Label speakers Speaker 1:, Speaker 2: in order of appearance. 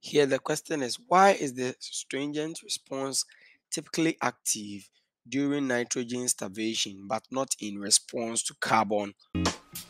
Speaker 1: Here, the question is, why is the stringent response typically active during nitrogen starvation but not in response to carbon?